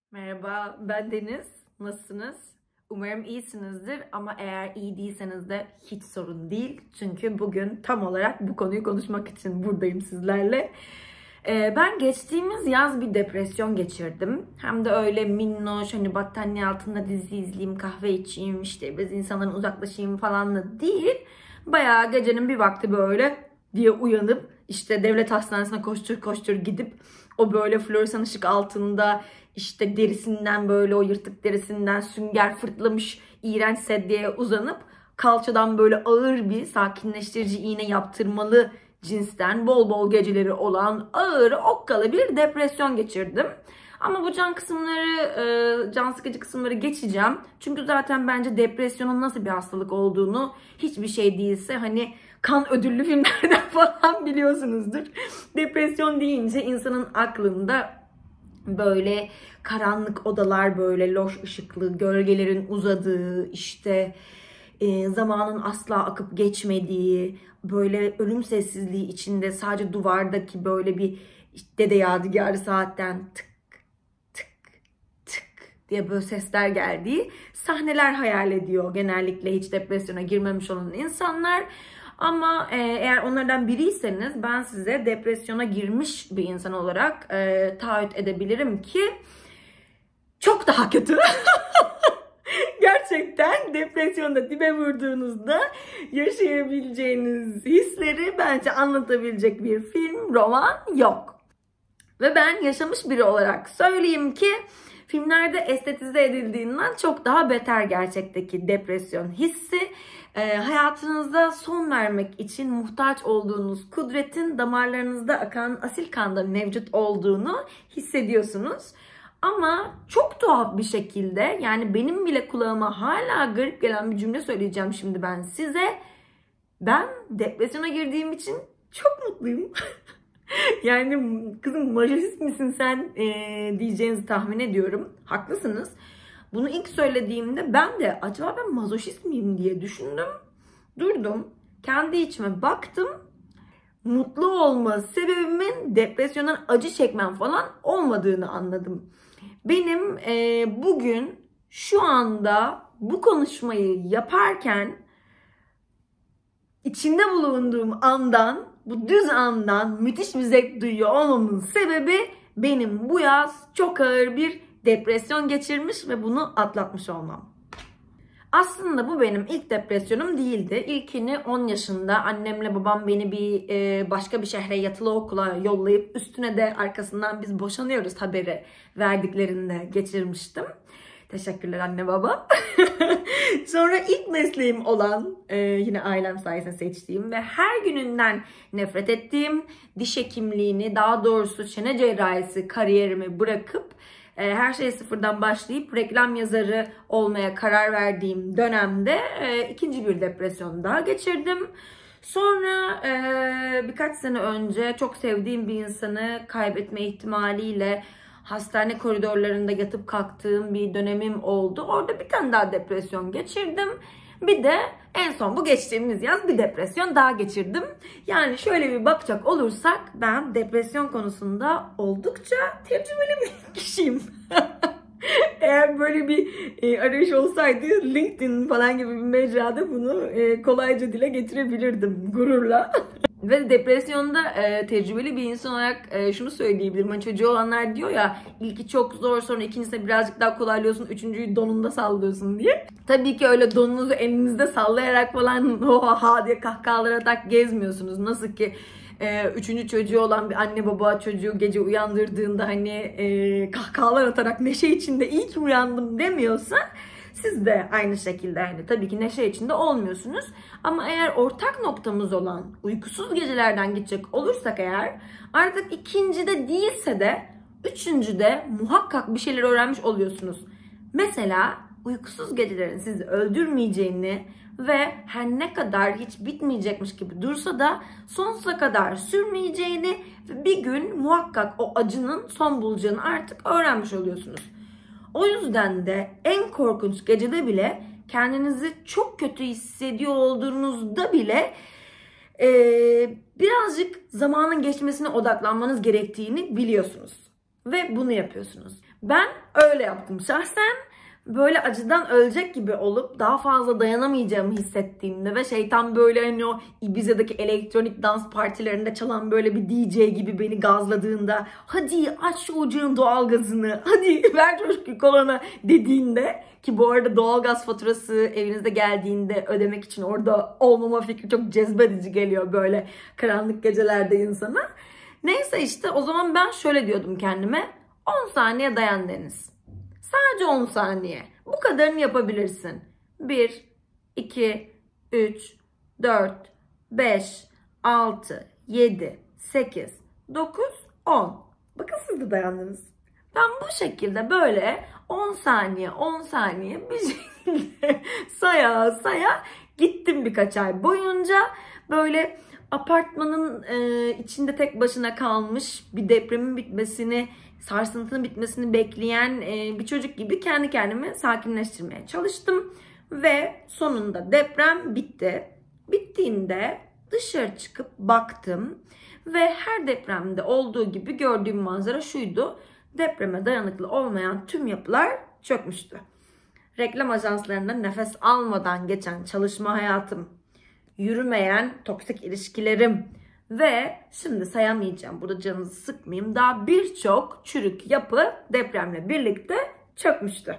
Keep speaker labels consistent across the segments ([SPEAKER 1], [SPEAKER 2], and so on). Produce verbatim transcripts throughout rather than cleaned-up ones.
[SPEAKER 1] Merhaba, ben Deniz. Nasılsınız? Umarım iyisinizdir ama eğer iyi değilseniz de hiç sorun değil. Çünkü bugün tam olarak bu konuyu konuşmak için buradayım sizlerle. Ee, ben geçtiğimiz yaz bir depresyon geçirdim. Hem de öyle minnoş, hani battaniye altında dizi izleyeyim, kahve içeyim, işte biz insanların uzaklaşayım falan da değil. Bayağı gecenin bir vakti böyle diye uyanıp işte devlet hastanesine koştur koştur gidip o böyle floresan ışık altında işte derisinden böyle o yırtık derisinden sünger fırtlamış iğrenç sedyeye uzanıp kalçadan böyle ağır bir sakinleştirici iğne yaptırmalı cinsten bol bol geceleri olan ağır okkalı bir depresyon geçirdim. Ama bu can kısımları, can sıkıcı kısımları geçeceğim. Çünkü zaten bence depresyonun nasıl bir hastalık olduğunu hiçbir şey değilse hani kan ödüllü filmlerden falan biliyorsunuzdur. Depresyon deyince insanın aklında böyle karanlık odalar, böyle loş ışıklı, gölgelerin uzadığı, işte e, zamanın asla akıp geçmediği, böyle ölüm sessizliği içinde sadece duvardaki böyle bir işte Dede Yadigarı saatten tık tık tık diye böyle sesler geldiği sahneler hayal ediyor genellikle hiç depresyona girmemiş olan insanlar. Ama e, eğer onlardan biriyseniz ben size depresyona girmiş bir insan olarak e, taahhüt edebilirim ki çok daha kötü. Gerçekten depresyonda dibe vurduğunuzda yaşayabileceğiniz hisleri bence anlatabilecek bir film, roman yok. Ve ben yaşamış biri olarak söyleyeyim ki filmlerde estetize edildiğinden çok daha beter gerçekteki depresyon hissi. E, hayatınızda son vermek için muhtaç olduğunuz kudretin damarlarınızda akan asil kanda mevcut olduğunu hissediyorsunuz. Ama çok tuhaf bir şekilde, yani benim bile kulağıma hala garip gelen bir cümle söyleyeceğim şimdi ben size. Ben depresyona girdiğim için çok mutluyum. Yani kızım mazoşist misin sen ee, diyeceğinizi tahmin ediyorum. Haklısınız. Bunu ilk söylediğimde ben de acaba ben mazoşist miyim diye düşündüm. Durdum. Kendi içime baktım. Mutlu olma sebebimin depresyondan acı çekmem falan olmadığını anladım. Benim e, bugün şu anda bu konuşmayı yaparken içinde bulunduğum andan, bu düz andan müthiş bir zevk duyuyor olmamın sebebi benim bu yaz çok ağır bir depresyon geçirmiş ve bunu atlatmış olmam. Aslında bu benim ilk depresyonum değildi. İlkini on yaşında annemle babam beni bir e, başka bir şehre yatılı okula yollayıp üstüne de arkasından biz boşanıyoruz haberi verdiklerinde geçirmiştim. Teşekkürler anne baba. Sonra ilk mesleğim olan e, yine ailem sayesinde seçtiğim ve her gününden nefret ettiğim diş hekimliğini, daha doğrusu çene cerrahisi kariyerimi bırakıp e, her şeyi sıfırdan başlayıp reklam yazarı olmaya karar verdiğim dönemde e, ikinci bir depresyon daha geçirdim. Sonra e, birkaç sene önce çok sevdiğim bir insanı kaybetme ihtimaliyle hastane koridorlarında yatıp kalktığım bir dönemim oldu. Orada bir tane daha depresyon geçirdim. Bir de en son bu geçtiğimiz yaz bir depresyon daha geçirdim. Yani şöyle bir bakacak olursak ben depresyon konusunda oldukça tecrübeli bir kişiyim. Eğer böyle bir e, arayış olsaydı LinkedIn falan gibi bir mecrada bunu e, kolayca dile getirebilirdim gururla. Ve depresyonda e, tecrübeli bir insan olarak e, şunu söyleyebilirim. Hani çocuğu olanlar diyor ya ilki çok zor, sonra ikincisinde birazcık daha kolaylıyorsun, üçüncüyü donunda sallıyorsun diye. Tabii ki öyle donunuzu elinizde sallayarak falan oha ha diye kahkahalar atarak gezmiyorsunuz. Nasıl ki e, üçüncü çocuğu olan bir anne baba çocuğu gece uyandırdığında hani e, kahkahalar atarak neşe içinde iyi ki uyandım demiyorsa siz de aynı şekilde yani tabii ki neşe içinde olmuyorsunuz. Ama eğer ortak noktamız olan uykusuz gecelerden gidecek olursak eğer artık ikincide değilse de üçüncüde muhakkak bir şeyler öğrenmiş oluyorsunuz. Mesela uykusuz gecelerin sizi öldürmeyeceğini ve her ne kadar hiç bitmeyecekmiş gibi dursa da sonsuza kadar sürmeyeceğini ve bir gün muhakkak o acının son bulacağını artık öğrenmiş oluyorsunuz. O yüzden de en korkunç gecede bile kendinizi çok kötü hissediyor olduğunuzda bile e, birazcık zamanın geçmesine odaklanmanız gerektiğini biliyorsunuz. Ve bunu yapıyorsunuz. Ben öyle yaptım şahsen. Böyle acıdan ölecek gibi olup daha fazla dayanamayacağımı hissettiğimde ve şeytan böyle hani o Ibiza'daki elektronik dans partilerinde çalan böyle bir D J gibi beni gazladığında, hadi aç şu ocağın doğalgazını, hadi ver coşku kolana dediğinde, ki bu arada doğalgaz faturası evinizde geldiğinde ödemek için orada olmama fikri çok cezbedici geliyor böyle karanlık gecelerde insana. Neyse işte o zaman ben şöyle diyordum kendime: on saniye dayan Deniz. Sadece on saniye. Bu kadarını yapabilirsin. bir, iki, üç, dört, beş, altı, yedi, sekiz, dokuz, on. Bakın siz de dayandınız. Ben bu şekilde böyle on saniye, on saniye bir şekilde saya saya gittim birkaç ay boyunca. Böyle apartmanın e, içinde tek başına kalmış, bir depremin bitmesini, sarsıntının bitmesini bekleyen e, bir çocuk gibi kendi kendimi sakinleştirmeye çalıştım. Ve sonunda deprem bitti. Bittiğinde dışarı çıkıp baktım ve her depremde olduğu gibi gördüğüm manzara şuydu: depreme dayanıklı olmayan tüm yapılar çökmüştü. Reklam ajanslarında nefes almadan geçen çalışma hayatım, yürümeyen toksik ilişkilerim ve şimdi sayamayacağım, burada canınızı sıkmayayım, daha birçok çürük yapı depremle birlikte çökmüştü.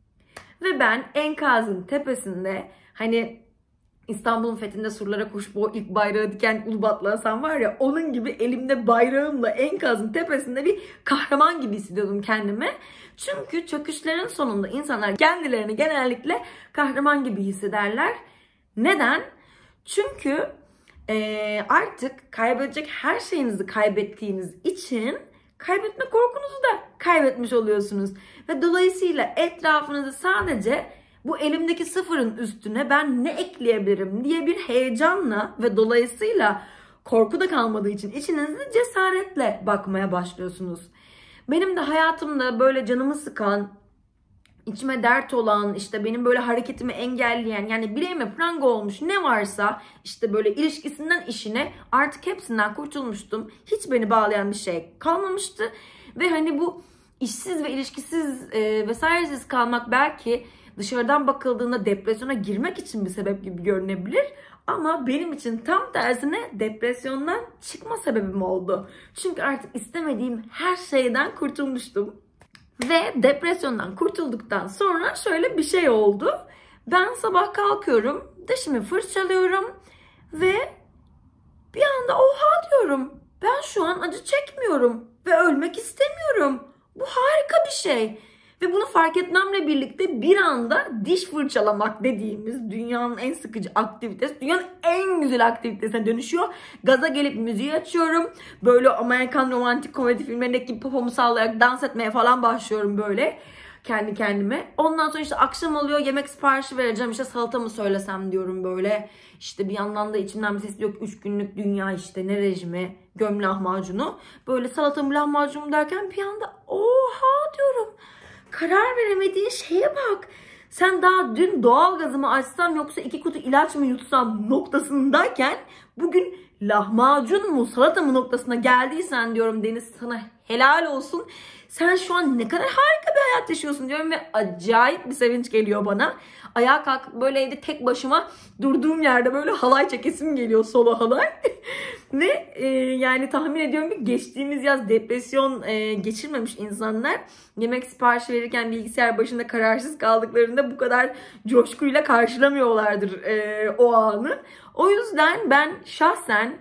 [SPEAKER 1] Ve ben enkazın tepesinde, hani İstanbul'un fethinde surlara koşup o ilk bayrağı diken Ulubatlı Hasan var ya, onun gibi elimde bayrağımla enkazın tepesinde bir kahraman gibi hissediyordum kendimi. Çünkü çöküşlerin sonunda insanlar kendilerini genellikle kahraman gibi hissederler. Neden? Çünkü e, artık kaybedecek her şeyinizi kaybettiğiniz için kaybetme korkunuzu da kaybetmiş oluyorsunuz. Ve dolayısıyla etrafınızı sadece bu elimdeki sıfırın üstüne ben ne ekleyebilirim diye bir heyecanla ve dolayısıyla korku da kalmadığı için içinizde cesaretle bakmaya başlıyorsunuz. Benim de hayatımda böyle canımı sıkan, İçime dert olan, işte benim böyle hareketimi engelleyen, yani bileğime pranga olmuş ne varsa, işte böyle ilişkisinden işine, artık hepsinden kurtulmuştum. Hiç beni bağlayan bir şey kalmamıştı. Ve hani bu işsiz ve ilişkisiz e, vesairesiz kalmak belki dışarıdan bakıldığında depresyona girmek için bir sebep gibi görünebilir. Ama benim için tam tersine depresyondan çıkma sebebim oldu. Çünkü artık istemediğim her şeyden kurtulmuştum. Ve depresyondan kurtulduktan sonra şöyle bir şey oldu. Ben sabah kalkıyorum, dişimi fırçalıyorum ve bir anda oha diyorum. Ben şu an acı çekmiyorum ve ölmek istemiyorum. Bu harika bir şey. Ve bunu fark etmemle birlikte bir anda diş fırçalamak dediğimiz dünyanın en sıkıcı aktivitesi, dünyanın en güzel aktivitesine dönüşüyor. Gaza gelip müziği açıyorum. Böyle Amerikan romantik komedi filmlerindeki gibi popomu sallayarak dans etmeye falan başlıyorum böyle kendi kendime. Ondan sonra işte akşam oluyor, yemek siparişi vereceğim, işte salata mı söylesem diyorum böyle. İşte bir yandan da içimden bir ses yok, üç günlük dünya işte, ne rejimi, göm lahmacunu. Böyle salatamı lahmacunu derken bir anda oha diyorum. Karar veremediğin şeye bak. Sen daha dün doğalgazımı açsam yoksa iki kutu ilaç mı yutsam noktasındayken bugün lahmacun mu salata mı noktasına geldiysen diyorum Deniz, sana helal olsun. Sen şu an ne kadar harika bir hayat yaşıyorsun diyorum ve acayip bir sevinç geliyor bana. Ayağa kalkıp böyle evde tek başıma durduğum yerde böyle halay çekesim geliyor, solo halay. Ve e, yani tahmin ediyorum ki geçtiğimiz yaz depresyon e, geçirmemiş insanlar yemek siparişi verirken bilgisayar başında kararsız kaldıklarında bu kadar coşkuyla karşılamıyorlardır e, o anı. O yüzden ben şahsen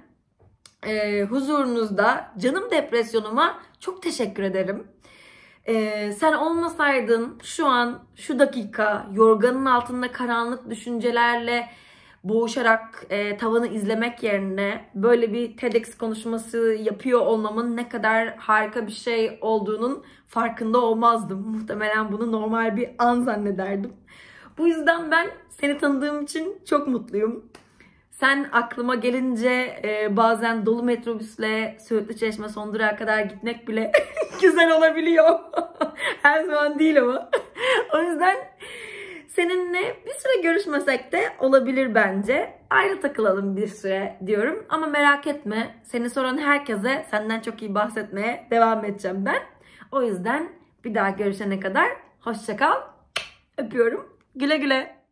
[SPEAKER 1] e, huzurunuzda canım depresyonuma çok teşekkür ederim. Ee, sen olmasaydın şu an şu dakika yorganın altında karanlık düşüncelerle boğuşarak e, tavanı izlemek yerine böyle bir TEDx konuşması yapıyor olmamın ne kadar harika bir şey olduğunun farkında olmazdım. Muhtemelen bunu normal bir an zannederdim. Bu yüzden ben seni tanıdığım için çok mutluyum. Sen aklıma gelince e, bazen dolu metrobüsle Söğütlü Çeşme son durağa kadar gitmek bile güzel olabiliyor. Her zaman değil ama. O yüzden seninle bir süre görüşmesek de olabilir bence. Ayrı takılalım bir süre diyorum. Ama merak etme, seni soran herkese senden çok iyi bahsetmeye devam edeceğim ben. O yüzden Bir daha görüşene kadar hoşça kal. Öpüyorum. Güle güle.